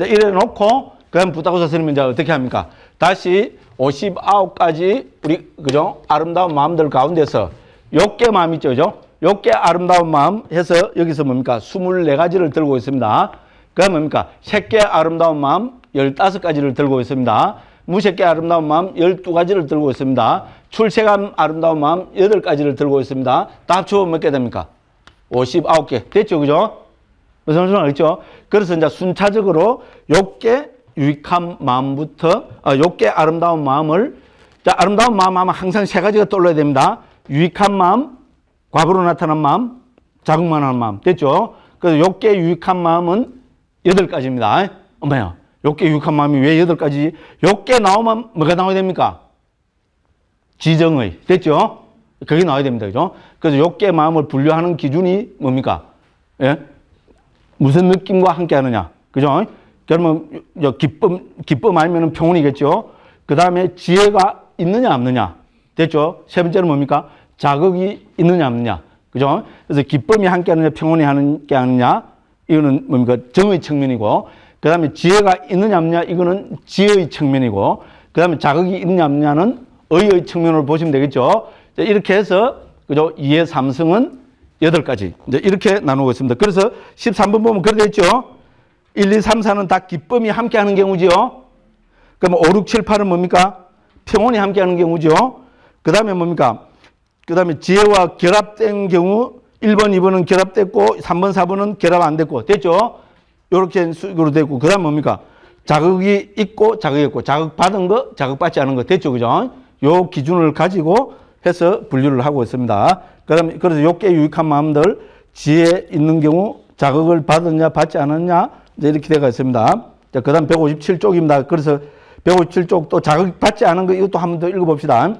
이래 놓고, 그 다음 부탁고사 선생님은 이제 어떻게 합니까? 다시 59가지, 우리, 그죠? 아름다운 마음들 가운데서, 욕계 마음 있죠, 그죠? 욕계 아름다운 마음 해서 여기서 뭡니까? 24가지를 들고 있습니다. 그 다음 뭡니까? 색계 아름다운 마음 15가지를 들고 있습니다. 무색계 아름다운 마음 12가지를 들고 있습니다. 출세감 아름다운 마음 8가지를 들고 있습니다. 다 합치면 몇 개 됩니까? 59개. 됐죠, 그죠? 무슨 말인지 알겠죠? 그래서 이제 순차적으로 욕계 유익한 마음부터, 욕계 아름다운 마음을, 자, 아름다운 마음 하면 항상 3가지가 떠올라야 됩니다. 유익한 마음, 과거로 나타난 마음, 자극만 하는 마음. 됐죠? 그래서 욕계 유익한 마음은 8가지입니다. 엄마야, 욕계 유익한 마음이 왜 8가지? 욕계 나오면 뭐가 나와야 됩니까? 지정의. 됐죠? 그게 나와야 됩니다. 그죠? 그래서 욕계 마음을 분류하는 기준이 뭡니까? 예? 무슨 느낌과 함께 하느냐. 그죠? 그러면 기쁨 아니면 평온이겠죠? 그 다음에 지혜가 있느냐, 없느냐. 됐죠? 세 번째는 뭡니까? 자극이 있느냐, 없느냐. 그죠? 그래서 기쁨이 함께 하느냐, 평온이 함께 하느냐. 이거는 뭡니까? 정의 측면이고. 그 다음에 지혜가 있느냐, 없느냐. 이거는 지혜의 측면이고. 그 다음에 자극이 있느냐, 없느냐는 의의 측면으로 보시면 되겠죠? 이렇게 해서, 그죠? 2의 3승은 8가지. 이제 이렇게 나누고 있습니다. 그래서 13번 보면 그렇게 됐죠? 1, 2, 3, 4는 다 기쁨이 함께 하는 경우지요. 그러면 5, 6, 7, 8은 뭡니까? 평온이 함께 하는 경우죠. 그 다음에 뭡니까? 그 다음에 지혜와 결합된 경우 1번, 2번은 결합됐고 3번, 4번은 결합 안 됐고. 됐죠? 이렇게 식으로 됐고. 그 다음에 뭡니까? 자극이 있고 자극이 없고. 자극받은 거, 자극받지 않은 거. 됐죠? 그죠? 요 기준을 가지고 해서 분류를 하고 있습니다. 그 다음에 그래서 욕계 유익한 마음들 지혜 있는 경우 자극을 받았냐 받지 않았냐 이제 이렇게 되어 있습니다. 자, 그 다음 157쪽입니다. 그래서 157쪽 또 자극받지 않은 거 이것도 한 번 더 읽어봅시다.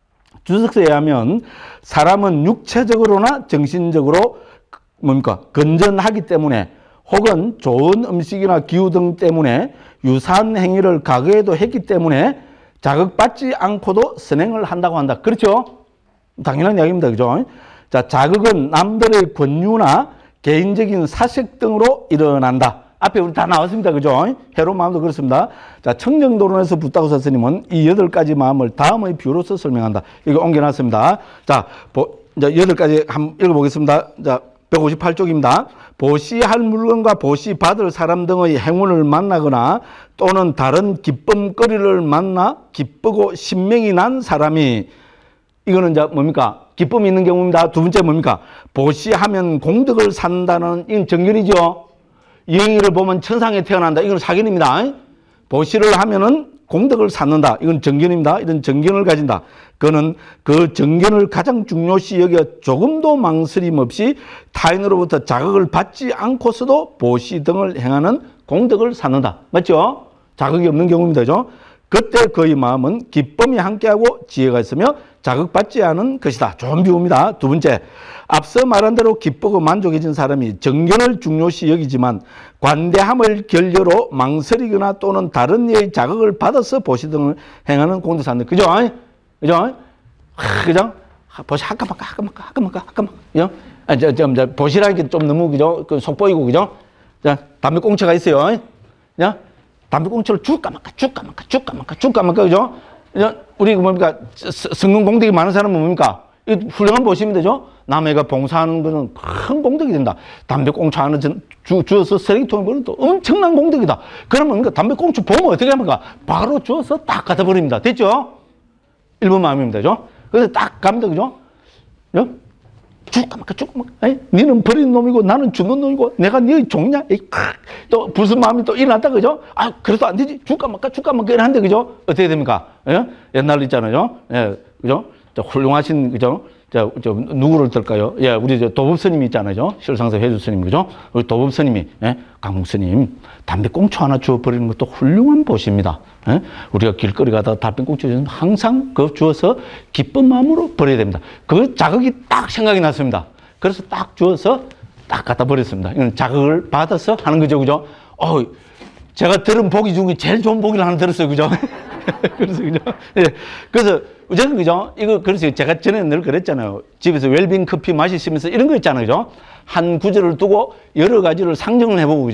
주석서에 하면 사람은 육체적으로나 정신적으로 뭡니까? 건전하기 때문에 혹은 좋은 음식이나 기후 등 때문에 유사한 행위를 과거에도 했기 때문에 자극받지 않고도 선행을 한다고 한다. 그렇죠? 당연한 이야기입니다. 그죠? 자, 자극은 남들의 권유나 개인적인 사색 등으로 일어난다. 앞에 우리 다 나왔습니다. 그죠? 해로운 마음도 그렇습니다. 자, 청정도론에서 부탁고사 스님은 이 8가지 마음을 다음의 비유로서 설명한다. 이거 옮겨놨습니다. 자, 이제 8가지 한번 읽어보겠습니다. 자, 158쪽입니다. 보시할 물건과 보시받을 사람 등의 행운을 만나거나 또는 다른 기쁨거리를 만나 기쁘고 신명이 난 사람이 이거는 이제 뭡니까? 기쁨이 있는 경우입니다. 두 번째 뭡니까? 보시하면 공덕을 산다는 이건 정견이죠. 이행이를 보면 천상에 태어난다. 이건 사견입니다. 보시를 하면은 공덕을 쌓는다. 이건 정견입니다. 이런 정견을 가진다. 그는 그 정견을 가장 중요시 여겨 조금도 망설임 없이 타인으로부터 자극을 받지 않고서도 보시 등을 행하는 공덕을 쌓는다. 맞죠? 자극이 없는 경우입니다. 그죠? 그때 그의 마음은 기쁨이 함께하고 지혜가 있으며 자극받지 않은 것이다. 좋은 비유입니다. 두 번째, 앞서 말한 대로 기쁘고 만족해진 사람이 정견을 중요시 여기지만 관대함을 결여로 망설이거나 또는 다른 이의 자극을 받아서 보시 등을 행하는 공덕사인데, 그죠? 그죠? 그죠? 보시 하까마까. 그죠? 보시라는 게 좀 너무, 그죠? 속 보이고, 그죠? 자, 담배꽁초가 있어요. 그죠? 담배꽁초를 줄까 말까, 그죠? 우리 뭡니까? 성공 공덕이 많은 사람은 뭡니까? 훌륭한 보시면 되죠? 남해가 봉사하는 것은 큰 공덕이 된다. 담배꽁초 하나 주워서 쓰레기통에 버리면 또 엄청난 공덕이다. 그러면 담배꽁초 보면 어떻게 합니까? 바로 주워서 딱 갖다 버립니다. 됐죠? 1번 마음입니다. 그죠? 그래서 딱 갑니다. 그죠? 줄까 말까. 니는 버리는 놈이고 나는 주는 놈이고 내가 네 종냐? 또 무슨 마음이 또 일어났다. 그죠? 아, 그래도 안 되지. 줄까 말까 이러는데, 그죠? 어떻게 됩니까? 예? 옛날 있잖아요. 예, 그죠? 훌륭하신, 그죠? 누구를 들까요? 예, 우리 도법 스님이 있잖아요. 실상사 회주 스님, 그죠? 우리 도법 스님이, 예? 강목 스님, 담배꽁초 하나 주워버리는 것도 훌륭한 보시입니다. 예? 우리가 길거리 가다가 담배꽁초 주면 항상 그거 주워서 기쁜 마음으로 버려야 됩니다. 그 자극이 딱 생각이 났습니다. 그래서 딱 주워서 딱 갖다 버렸습니다. 이건 자극을 받아서 하는 거죠, 그죠? 제가 들은 보기 중에 제일 좋은 보기를 하나 들었어요, 그죠? 그래서, 그죠? 예. 그래서, 저는, 그죠? 이거, 그래서 제가 전에 늘 그랬잖아요. 집에서 웰빙 커피 마시면서 이런 거 있잖아요, 그죠? 한 구절을 두고 여러 가지를 상정을 해보고, 그죠?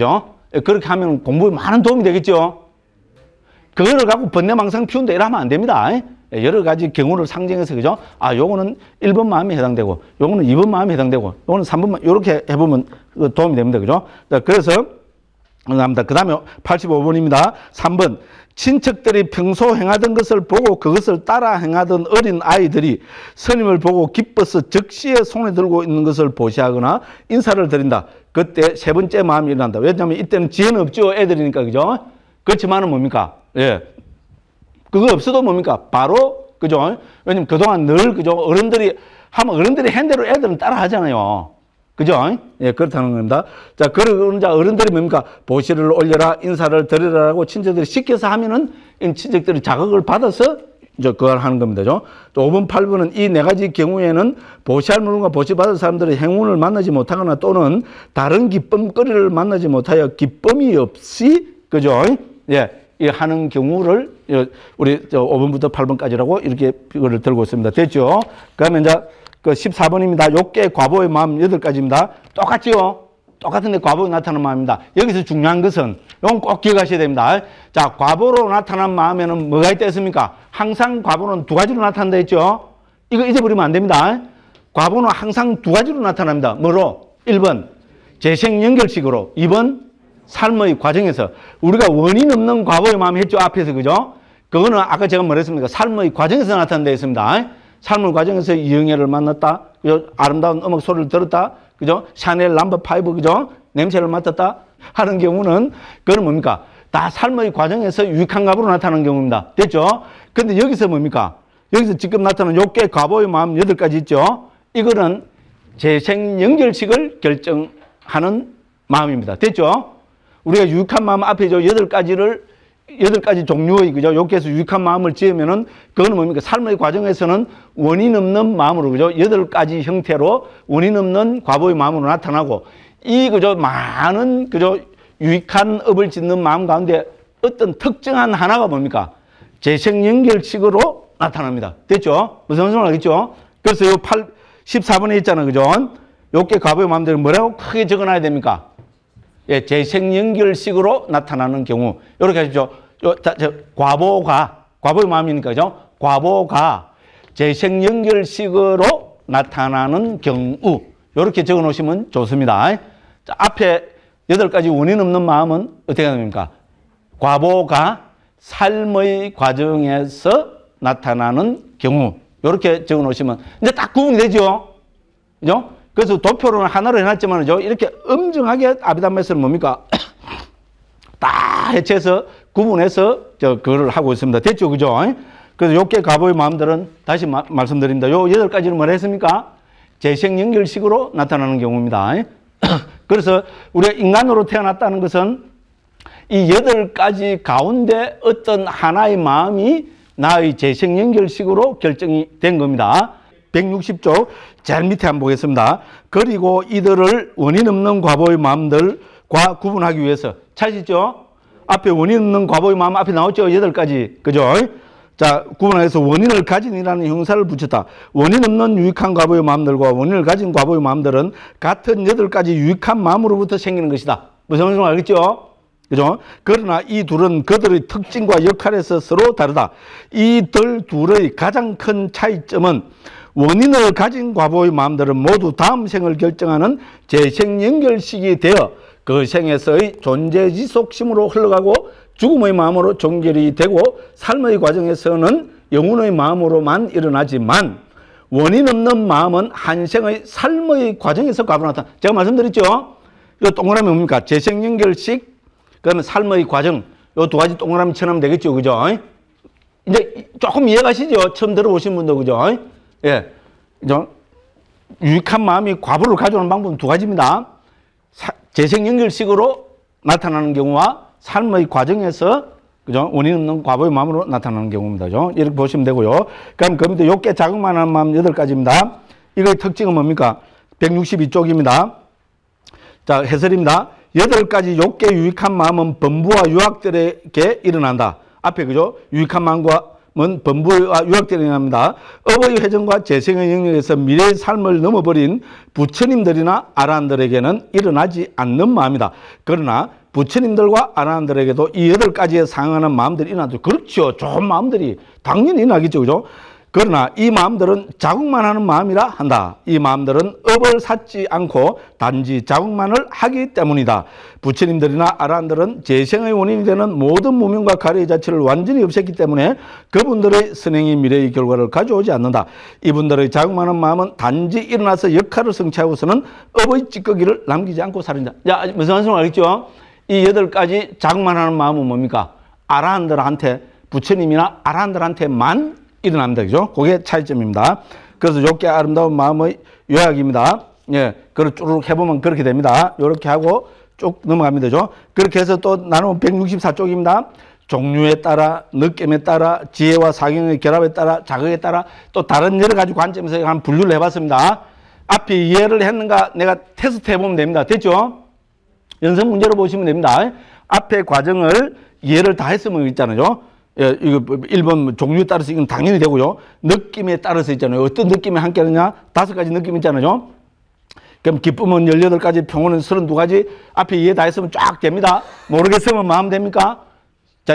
그렇게 하면 공부에 많은 도움이 되겠죠. 그거를 갖고 번뇌망상 피운다 이러면 안 됩니다. 여러 가지 경우를 상정해서, 그죠? 아, 요거는 1번 마음에 해당되고, 요거는 2번 마음에 해당되고, 요거는 3번 마음, 요렇게 해보면 도움이 됩니다. 그죠? 그래서, 감사합니다. 그 다음에 85번입니다. 3번. 친척들이 평소 행하던 것을 보고 그것을 따라 행하던 어린 아이들이 스님을 보고 기뻐서 즉시에 손에 들고 있는 것을 보시하거나 인사를 드린다. 그때 세 번째 마음이 일어난다. 왜냐하면 이때는 지혜는 없죠. 애들이니까, 그죠? 그렇지만은 뭡니까? 예. 그거 없어도 뭡니까? 바로, 그죠? 왜냐면 그동안 늘, 그죠? 어른들이 하면 어른들이 한 대로 애들은 따라 하잖아요. 그죠? 예, 그렇다는 겁니다. 자, 그러자 어른들이 뭡니까? 보시를 올려라, 인사를 드리라라고 친척들이 시켜서 하면은 친척들이 자극을 받아서 이제 그걸 하는 겁니다. 죠? 5번, 8번은 이 네 가지 경우에는 보시할 물건과 보시받을 사람들의 행운을 만나지 못하거나 또는 다른 기쁨거리를 만나지 못하여 기쁨이 없이, 그죠? 예. 이 하는 경우를 우리 5번부터 8번까지라고 이렇게 이거를 들고 있습니다. 됐죠? 그러면 이제 그 14번입니다. 욕계 과보의 마음 8가지입니다. 똑같죠? 똑같은데 과보에 나타나는 마음입니다. 여기서 중요한 것은 이건 꼭 기억하셔야 됩니다. 자, 과보로 나타난 마음에는 뭐가 있다 했습니까? 항상 과보는 두 가지로 나타난다 했죠? 이거 잊어버리면 안 됩니다. 과보는 항상 두 가지로 나타납니다. 뭐로? 1번 재생연결식으로, 2번 삶의 과정에서. 우리가 원인 없는 과보의 마음 했죠, 앞에서. 그죠? 그거는 아까 제가 뭐랬습니까? 삶의 과정에서 나타난다 했습니다. 삶의 과정에서 이영애를 만났다, 그죠? 아름다운 음악 소리를 들었다, 그죠? 샤넬 넘버 5, 그죠? 냄새를 맡았다 하는 경우는 그건 뭡니까? 다 삶의 과정에서 유익한 과보로 나타나는 경우입니다. 됐죠? 근데 여기서 뭡니까? 여기서 지금 나타나는 욕계 과보의 마음 8가지 있죠? 이거는 재생연결식을 결정하는 마음입니다. 됐죠? 우리가 유익한 마음 앞에 8가지 종류의, 그죠? 욕계에서 유익한 마음을 지으면은, 그거는 뭡니까? 삶의 과정에서는 원인 없는 마음으로, 그죠? 8가지 형태로 원인 없는 과보의 마음으로 나타나고, 그죠? 많은, 그죠? 유익한 업을 짓는 마음 가운데 어떤 특정한 하나가 뭡니까? 재생연결식으로 나타납니다. 됐죠? 무슨 말인지 알겠죠? 그래서 14번에 있잖아요. 그죠? 욕계 과보의 마음들은 뭐라고 크게 적어 놔야 됩니까? 예, 재생연결식으로 나타나는 경우. 이렇게 하십시오. 과보의 마음이니까, 그죠? 과보가 재생연결식으로 나타나는 경우. 이렇게 적어 놓으시면 좋습니다. 자, 앞에 8가지 원인 없는 마음은 어떻게 됩니까? 과보가 삶의 과정에서 나타나는 경우. 이렇게 적어 놓으시면 이제 딱 구분이 되죠? 그죠? 그래서 도표로는 하나로 해놨지만, 이렇게 엄정하게 아비담에서는 뭡니까? 다 해체해서 구분해서 그걸 하고 있습니다. 됐죠? 그죠? 그래서 욕계 과보의 마음들은 다시 말씀드립니다. 요 8가지는 뭐라 했습니까? 재생연결식으로 나타나는 경우입니다. 그래서 우리가 인간으로 태어났다는 것은 이 8가지 가운데 어떤 하나의 마음이 나의 재생연결식으로 결정이 된 겁니다. 160쪽 제일 밑에 한번 보겠습니다. 그리고 이들을 원인 없는 과보의 마음들과 구분하기 위해서. 찾으시죠? 앞에 원인 없는 과보의 마음 앞에 나왔죠? 8가지. 그죠? 자, 구분해서 원인을 가진이라는 형사를 붙였다. 원인 없는 유익한 과보의 마음들과 원인을 가진 과보의 마음들은 같은 8가지 유익한 마음으로부터 생기는 것이다. 무슨 말인지 알겠죠? 그죠? 그러나 이 둘은 그들의 특징과 역할에서 서로 다르다. 이 둘의 가장 큰 차이점은 원인을 가진 과보의 마음들은 모두 다음 생을 결정하는 재생연결식이 되어 그 생에서의 존재지속심으로 흘러가고 죽음의 마음으로 종결이 되고 삶의 과정에서는 영혼의 마음으로만 일어나지만 원인 없는 마음은 한 생의 삶의 과정에서 과보로 나타나. 제가 말씀드렸죠? 이거 동그라미 뭡니까? 재생연결식, 그러면 삶의 과정. 요 2가지 동그라미 쳐놓으면 되겠죠? 그죠? 이제 조금 이해가시죠? 처음 들어보신 분도, 그죠? 예. 유익한 마음이 과보를 가져오는 방법은 2가지입니다. 재생연결식으로 나타나는 경우와 삶의 과정에서, 그죠? 원인 없는 과보의 마음으로 나타나는 경우입니다. 그죠? 이렇게 보시면 되고요. 그럼 그 밑에 욕계 자극만 하는 마음 8가지입니다. 이거의 특징은 뭡니까? 162쪽입니다. 자, 해설입니다. 8가지 욕계 유익한 마음은 범부와 유학들에게 일어난다. 앞에, 그죠? 유익한 마음과 범부와 유학들이 일어납니다. 업의 회전과 재생의 영역에서 미래의 삶을 넘어버린 부처님들이나 아라한들에게는 일어나지 않는 마음이다. 그러나 부처님들과 아라한들에게도 이 8가지에 상응하는 마음들이 일어나죠. 그렇죠. 좋은 마음들이 당연히 일어나겠죠. 그죠? 그러나 이 마음들은 자국만 하는 마음이라 한다. 이 마음들은 업을 쌓지 않고 단지 자국만을 하기 때문이다. 부처님들이나 아라한들은 재생의 원인이 되는 모든 무명과 가래의 자체를 완전히 없앴기 때문에 그분들의 선행이 미래의 결과를 가져오지 않는다. 이분들의 자국만한 마음은 단지 일어나서 역할을 성취하고서는 업의 찌꺼기를 남기지 않고 살인다. 자, 무슨 말씀을 알겠죠? 이 8가지 자국만 하는 마음은 뭡니까? 아라한들한테, 부처님이나 아라한들한테만 일어납니다. 그죠? 그게 차이점입니다. 그래서 요게 아름다운 마음의 요약입니다. 예. 그걸 쭉 해보면 그렇게 됩니다. 요렇게 하고 쭉 넘어갑니다. 그죠? 그렇게 해서 또 나누면 164쪽입니다. 종류에 따라, 느낌에 따라, 지혜와 사경의 결합에 따라, 자극에 따라 또 다른 여러 가지 관점에서 한 분류를 해봤습니다. 앞에 이해를 했는가 내가 테스트 해보면 됩니다. 됐죠? 연습 문제로 보시면 됩니다. 앞에 과정을 이해를 다 했으면 있잖아요. 예, 이거 1번 종류에 따라서 이건 당연히 되고요. 느낌에 따라서 있잖아요. 어떤 느낌이 함께 하느냐? 5가지 느낌 있잖아요. 그럼 기쁨은 18가지, 평온은 32가지. 앞에 이해 다 했으면 쫙 됩니다. 모르겠으면 마음 됩니까? 자,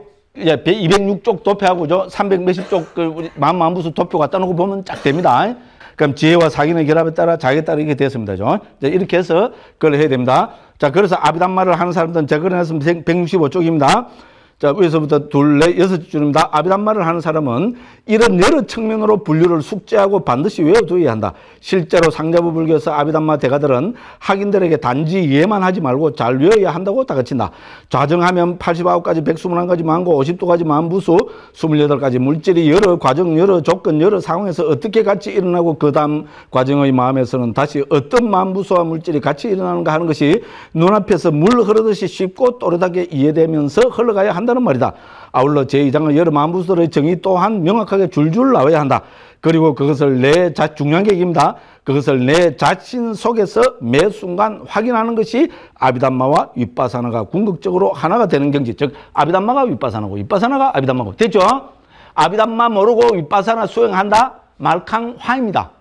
206쪽 도표하고죠. 300 몇십 쪽 우리 마음부수 도표 갖다 놓고 보면 쫙 됩니다. 그럼 지혜와 사기의 결합에 따라 자기에 따라 이렇게 됐습니다. 자, 이렇게 해서 그걸 해야 됩니다. 자, 그래서 아비담마를 하는 사람들은 제가 그려놨으면 165쪽입니다. 자, 위에서부터 둘, 넷, 6줄입니다. 아비담마를 하는 사람은 이런 여러 측면으로 분류를 숙지하고 반드시 외워두어야 한다. 실제로 상자부 불교에서 아비담마 대가들은 학인들에게 단지 이해만 하지 말고 잘 외워야 한다고 다그친다. 좌정하면 89가지, 121가지 만고, 50도가지 만부수, 28가지 물질이 여러 과정, 여러 조건, 여러 상황에서 어떻게 같이 일어나고 그 다음 과정의 마음에서는 다시 어떤 만부수와 물질이 같이 일어나는가 하는 것이 눈앞에서 물 흐르듯이 쉽고 또렷하게 이해되면서 흘러가야 한다는 말이다. 아울러 제2장의 여러 만부수들의 정의 또한 명확하게 줄줄 나와야 한다. 그리고 그것을 중요한 게 얘기입니다. 그것을 내 자신 속에서 매 순간 확인하는 것이 아비담마와 윗바사나가 궁극적으로 하나가 되는 경지. 즉 아비담마가 윗바사나고 윗바사나가 아비담마고. 됐죠? 아비담마 모르고 윗바사나 수행한다? 말캉화입니다.